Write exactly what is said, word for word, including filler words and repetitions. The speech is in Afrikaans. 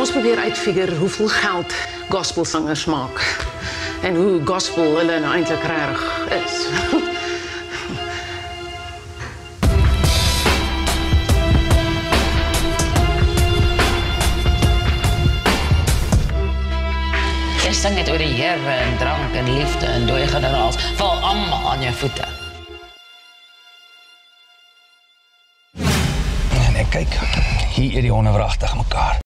ons probeer uitfigure hoeveel geld gospelsangers maak en hoe gospel hulle nou eintlik reg is. Jy sing net oor die Here en drank en liefde en dooie generaals. Val almal aan jou voete. En ek kyk, hier het die honde wragtig mekaar.